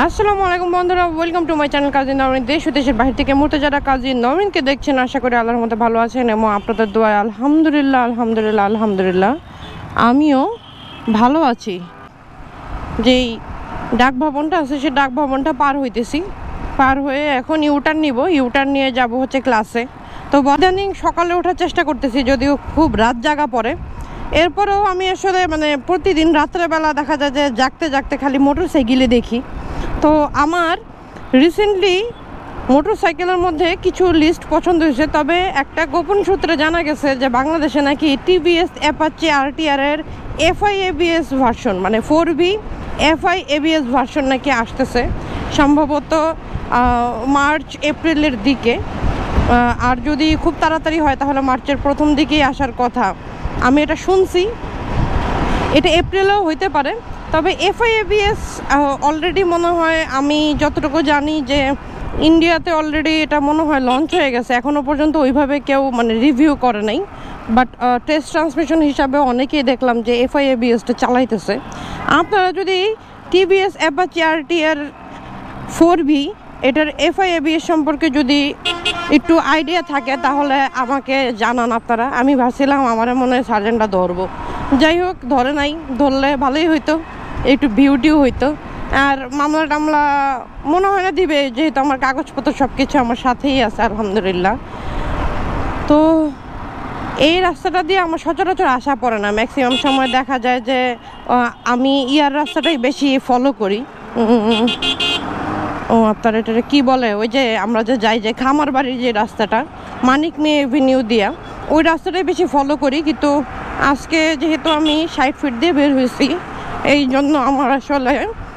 আসসালামু আলাইকুম বন্ধুরা, welcome to my channel Kazi Norin. দেশ ও দেশের বাইরে থেকে মুহূর্তে যারা কাজি নরিনকে দেখছেন, আশা করি আল্লাহর মধ্যে ভালো আছেন এবং আপনাদের দোয়ায় আলহামদুলিল্লাহ আলহামদুলিল্লাহ আলহামদুলিল্লাহ আমিও ভালো আছি। যেই ডাক ভবনটা আছে সেই ডাক ভবনটা পার হইতেছি, পার হয়ে এখন ইউটার্ন নিব, ইউটার্ন নিয়ে যাব হচ্ছে ক্লাসে। তো ইদানিং সকালে ওঠার চেষ্টা করতেছি, যদিও খুব রাত জাগা পড়ে। এরপরেও আমি আসলে প্রতিদিন রাত্রেবেলা দেখা যায় যে জাগতে জাগতে খালি মোটর সাইকেলে দেখি। তো আমার রিসেন্টলি মোটরসাইকেলের মধ্যে কিছু লিস্ট পছন্দ হয়েছে, তবে একটা গোপন সূত্রে জানা গেছে যে বাংলাদেশে নাকি টিভিএস অ্যাপাচি RTR এর FI ABS version, 4V FI ABS version নাকি আসতেছে সম্ভবত মার্চ এপ্রিলের দিকে। আর যদি খুব তাড়াতাড়ি হয় তাহলে মার্চের প্রথম দিকেই আসার কথা। আমি এটা শুনছি, এটা এপ্রিলেও হইতে পারে। তবে FI ABS অলরেডি মনে হয়, আমি যতটুকু জানি যে ইন্ডিয়াতে অলরেডি এটা মনে হয় লঞ্চ হয়ে গেছে। এখনও পর্যন্ত ওইভাবে কেউ রিভিউ করে নাই, বাট টেস্ট ট্রান্সমিশন হিসাবে অনেকেই দেখলাম যে FI ABSটা চালাইতেছে। আপনারা যদি টিভিএস অ্যাপাচি RTR 4V এটার FI ABS সম্পর্কে যদি একটু আইডিয়া থাকে তাহলে আমাকে জানান আপনারা। আমি ভাবছিলাম আমার মনে হয় সার্জেন্টটা ধরবো, যাই হোক ধরে নাই। ধরলে ভালোই হইতো, একটু বিউটিও হইতো। আর মামলা টামলা মনে হয় না দিবে, যেহেতু আমার কাগজপত্র সব কিছু আমার সাথেই আছে আলহামদুলিল্লাহ। তো এই রাস্তাটা দিয়ে আমার সচরাচর আসা পড়ে না, ম্যাক্সিমাম সময় দেখা যায় যে আমি ইয়ার রাস্তাটাই বেশি ফলো করি। ও আপনার এটা কি বলে, ওই যে আমরা যে যাই যে খামার বাড়ির যে রাস্তাটা মানিক মিয়া এভিনিউ দিয়া, ওই রাস্তাটাই বেশি ফলো করি। কিন্তু আজকে যেহেতু আমি 60 ফিট দিয়ে বের হয়েছি, এই জন্য আমার আসলে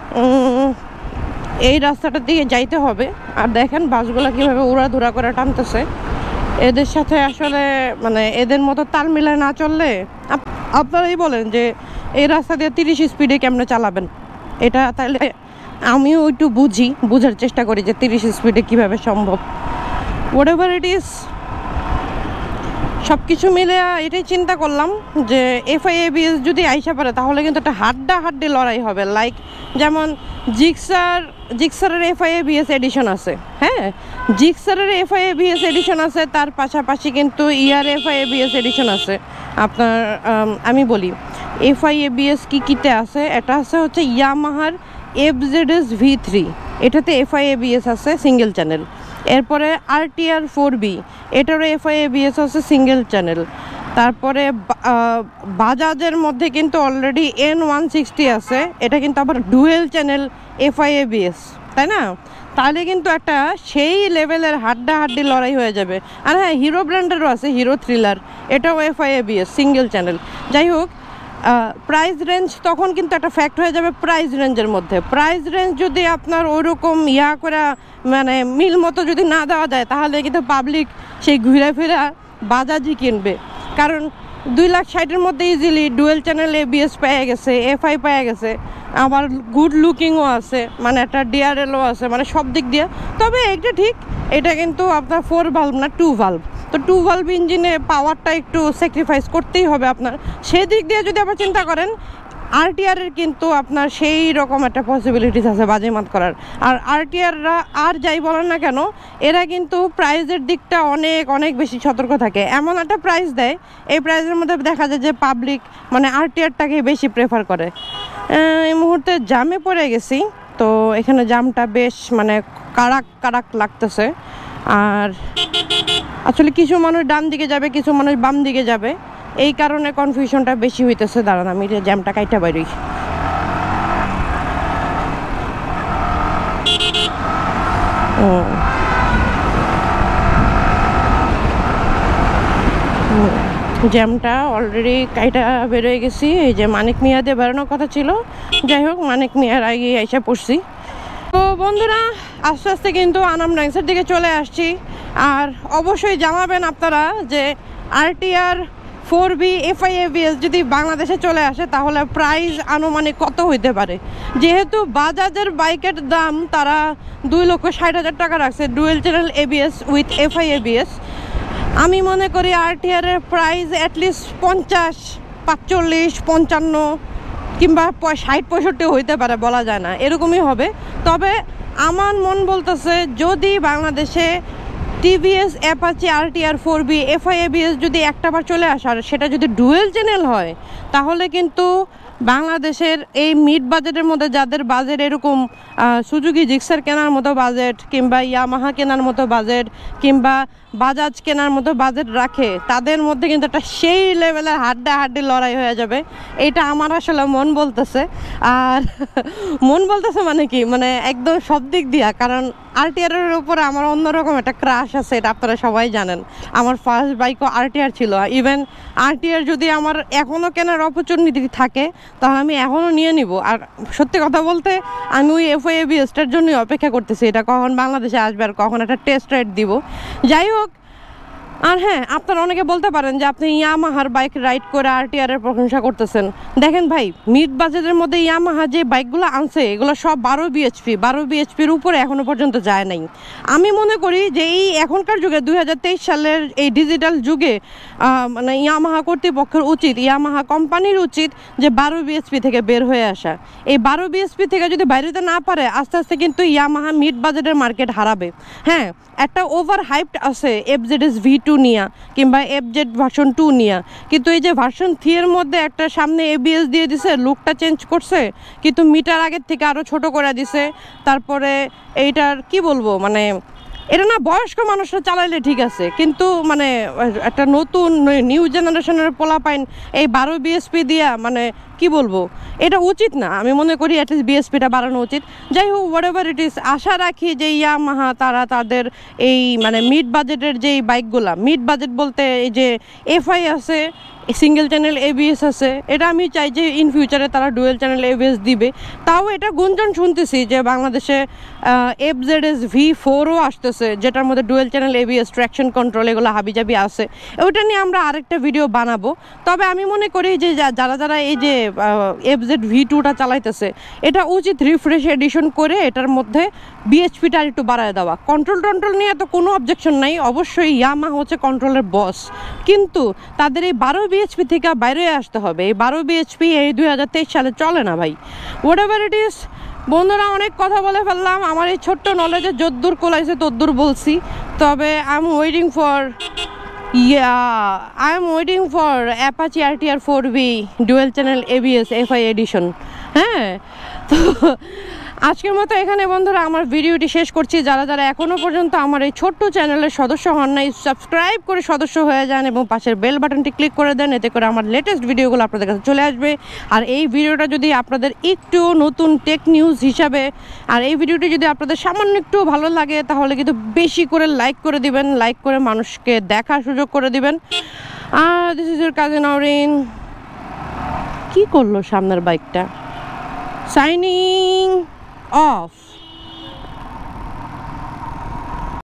এই রাস্তাটা দিয়ে যাইতে হবে। আর দেখেন বাসগুলো কীভাবে উড়াধুরা করে টানতেছে। এদের সাথে আসলে এদের মতো তাল মিলায় না চললে আপনারাই বলেন যে এই রাস্তা দিয়ে 30 স্পিডে কেমনে চালাবেন। এটা তাহলে আমিও একটু বুঝার চেষ্টা করি যে 30 স্পিডে কীভাবে সম্ভব। হোয়াট এভার ইট ইজ, সব কিছু মিলে এটাই চিন্তা করলাম যে FI ABS যদি আইসা পারে তাহলে কিন্তু একটা হাড্ডাহাড্ডি লড়াই হবে। লাইক যেমন জিক্সারের FI ABS এডিশন আছে, হ্যাঁ জিক্সারের FI ABS এডিশন আছে, তার পাশাপাশি কিন্তু ইয়ার FI ABS এডিশন আছে। আপনার আমি বলি FI ABS কিতে আছে, এটা আছে হচ্ছে ইয়ামাহার FZS V3, এটাতে FI ABS আছে সিঙ্গেল চ্যানেল। এরপরে RTR 4B, এটারও FI ABS আছে সিঙ্গেল চ্যানেল। তারপরে বাজাজের মধ্যে কিন্তু অলরেডি N160 আছে, এটা কিন্তু আবার ডুয়েল চ্যানেল FI ABS, তাই না? তাহলে কিন্তু একটা সেই লেভেলের হাড্ডাহাড্ডি লড়াই হয়ে যাবে। আর হ্যাঁ, হিরো ব্র্যান্ডেরও আছে হিরো থ্রিলার, এটাও FI ABS সিঙ্গেল চ্যানেল। যাই হোক, প্রাইস রেঞ্জ তখন কিন্তু একটা ফ্যাক্ট হয়ে যাবে। প্রাইস রেঞ্জের মধ্যে প্রাইস রেঞ্জ যদি আপনার ওইরকম করে মিল মতো যদি না দেওয়া যায় তাহলে কিন্তু পাবলিক সেই ঘুরে ফিরা বাজাজই কিনবে। কারণ 2,60,000-এর মধ্যে ইজিলি ডুয়েল চ্যানেল ABS পেয়ে গেছে, FI পেয়ে গেছে, আবার গুড লুকিংও আছে, একটা DRLও আছে, সব দিক দিয়ে। তবে এটা ঠিক, এটা কিন্তু আপনার 4 ভালভ না 2 ভালভ। তো 2 ভালভ ইঞ্জিনে পাওয়ারটা একটু স্যাক্রিফাইস করতেই হবে আপনার। সেই দিক দিয়ে যদি আবার চিন্তা করেন, RTR এর কিন্তু আপনার সেই রকম একটা পসিবিলিটিস আছে বাজিমাত করার। আর RTRরা আর যাই বলেন না কেন, এরা কিন্তু প্রাইসের দিকটা অনেক অনেক বেশি সতর্ক থাকে। এমন একটা প্রাইস দেয়, এই প্রাইসের মধ্যে দেখা যায় যে পাবলিক RTRটাকে বেশি প্রেফার করে। এই মুহূর্তে জামে পড়ে গেছি, তো এখানে জামটা বেশ কাড়াক লাগতেছে। আর আসলে কিছু মানুষ ডান দিকে যাবে, কিছু মানুষ বাম দিকে যাবে, এই কারণে কনফিউশনটা বেশি হইতেছে। দাঁড়ান আমি জ্যামটা কাইটা বাইরই। জ্যামটা অলরেডি কাইটা বেরোয় গেছি। এই যে মানিক মিয়া দিয়ে বেরোনোর কথা ছিল, যাই হোক মানিক মিয়ার আগে এসে পড়ছি। তো বন্ধুরা, আস্তে আস্তে কিন্তু আনাম ডান্সের দিকে চলে আসছি। আর অবশ্যই জানাবেন আপনারা যে RTR 4B FI ABS যদি বাংলাদেশে চলে আসে তাহলে প্রাইস আনুমানিক কত হইতে পারে। যেহেতু বাজাজের বাইকের দাম তারা 2,60,000 টাকা রাখছে dual channel ABS with FI ABS, আমি মনে করি RTR এর প্রাইস অ্যাটলিস্ট 50, 45, 55 কিংবা 60-65 হইতে পারে, বলা যায় না, এরকমই হবে। তবে আমার মন বলতেছে যদি বাংলাদেশে TVS Apache RTR 4B FIABS যদি একটাবার চলে আসার, সেটা যদি ডুয়েল চ্যানেল হয়, তাহলে কিন্তু বাংলাদেশের এই মিড বাজেটের মধ্যে যাদের বাজেট এরকম সুজুকি জিক্সার কেনার মতো বাজেট, কিংবা ইয়ামাহা কেনার মতো বাজেট, কিংবা বাজাজ কেনার মতো বাজেট রাখে, তাদের মধ্যে কিন্তু একটা সেই লেভেলের হাড্ডাহাড্ডি লড়াই হয়ে যাবে। এটা আমার আসলে মন বলতেছে। আর মন বলতেছে মানে কি, মানে একদম সব দিক দিয়া, কারণ RTR এর উপরে আমার অন্যরকম একটা ক্রাশ আছে, এটা আপনারা সবাই জানেন। আমার ফার্স্ট বাইকও RTR ছিল। ইভেন RTR যদি আমার এখনও কেনার অপরচুনিটি থাকে, তাহলে আমি এখনও নিয়ে নিব। আর সত্যি কথা বলতে আমি ওই FIABSটার জন্যই অপেক্ষা করতেছি, এটা কখন বাংলাদেশে আসবে আর কখন একটা টেস্ট রাইড দিব। যাই হোক, আর হ্যাঁ, আপনারা অনেকে বলতে পারেন যে আপনি ইয়ামাহার বাইক রাইড করে RTR এর প্রশংসা করতেছেন। দেখেন ভাই, মিড বাজেটের মধ্যে ইয়ামাহা যে বাইকগুলো আনছে, এগুলো সব 12 বিএচপির উপরে এখনো পর্যন্ত যায় নাই। আমি মনে করি যে এই এখনকার যুগে 2023 সালের এই ডিজিটাল যুগে মানে ইয়ামাহা কর্তৃপক্ষের উচিত, ইয়ামাহা কোম্পানির উচিত যে 12 বিএচপি থেকে বের হয়ে আসা। এই 12 বিএচপি থেকে যদি বাইরেতে না পারে, আস্তে আস্তে কিন্তু ইয়ামাহা মিড বাজেটের মার্কেট হারাবে। হ্যাঁ, একটা ওভার হাইপড আছে FZS V2 নিয়া, কিংবা FZ ভার্সন 2 নিয়া, কিন্তু এই যে ভার্সন 3 এর মধ্যে একটা সামনে ABS দিয়ে দিছে, লুকটা চেঞ্জ করছে, কিন্তু মিটার আগের থেকে আরও ছোট করে দিছে। তারপরে এইটার কি বলবো, মানে এটা না বয়স্ক মানুষরা চালাইলে ঠিক আছে, কিন্তু মানে একটা নতুন নিউ জেনারেশনের পোলাপাইন এই 12 বিএসপি দিয়া, মানে কি বলবো, এটা উচিত না। আমি মনে করি অ্যাটলিস্ট বিএসপিটা বাড়ানো উচিত। যাই হোক, হোয়াট এভার ইট ইজ, আশা রাখি যে ইয়ামাহা তারা তাদের এই মানে মিড বাজেটের যেই বাইকগুলা, মিড বাজেট বলতে এই যে FI আছে, সিঙ্গেল চ্যানেল ABS আছে, এটা আমি চাই যে ইন ফিউচারে তারা ডুয়েল চ্যানেল ABS দিবে। তাও এটা গুঞ্জন শুনতেছি যে বাংলাদেশে FZS V4ও আসতেছে, যেটার মধ্যে dual channel ABS, traction control, এগুলো হাবিজাবি আছে। ওইটা নিয়ে আমরা আরেকটা ভিডিও বানাবো। তবে আমি মনে করি যে যারা এই যে FZ V2টা চালাইতেছে, এটা উচিত রিফ্রেশ এডিশন করে এটার মধ্যে বিএচপিটা একটু বাড়ায় দেওয়া। কন্ট্রোল নিয়ে তো কোনো অবজেকশন নাই, অবশ্যই ইয়ামাহা হচ্ছে কন্ট্রোলের বস, কিন্তু তাদের এই 12 বিএচপি থেকে বাইরে আসতে হবে। এই 12 বিএচপি এই 2023 সালে চলে না ভাই। হোয়াট এভার ইট ইজ, বন্ধুরা, অনেক কথা বলে ফেললাম। আমার এই ছোট্ট নলেজে যদ্দূর কোলাইছে তদ্দূর বলছি। তবে I am waiting for Apache RTR 4B dual channel ABS FI edition. হ্যাঁ, তো আজকের মতো এখানে বন্ধুরা আমার ভিডিওটি শেষ করছি। যারা এখনও পর্যন্ত আমার এই ছোট্ট চ্যানেলের সদস্য হন নাই, সাবস্ক্রাইব করে সদস্য হয়ে যান এবং পাশের বেল বাটনটি ক্লিক করে দেন, এতে করে আমার লেটেস্ট ভিডিওগুলো আপনাদের কাছে চলে আসবে। আর এই ভিডিওটা যদি আপনাদের একটু নতুন টেক নিউজ হিসাবে, আর এই ভিডিওটি যদি আপনাদের সামান্য একটু ভালো লাগে, তাহলে কিন্তু বেশি করে লাইক করে দিবেন, লাইক করে মানুষকে দেখার সুযোগ করে দিবেন। আর this is your Kazi Nowrin. কি করলো সামনের বাইকটা? Signing off.